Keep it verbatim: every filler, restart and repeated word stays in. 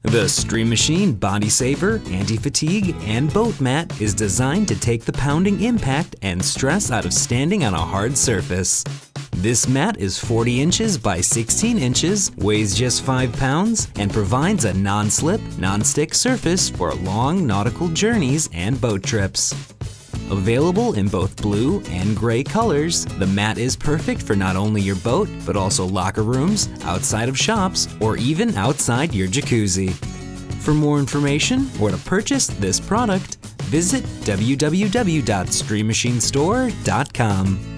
The Stream Machine Body Saver, Anti-Fatigue, and Boat Mat is designed to take the pounding impact and stress out of standing on a hard surface. This mat is forty inches by sixteen inches, weighs just five pounds, and provides a non-slip, non-stick surface for long nautical journeys and boat trips. Available in both blue and gray colors, the mat is perfect for not only your boat, but also locker rooms, outside of shops, or even outside your jacuzzi. For more information or to purchase this product, visit w w w dot stream machine store dot com.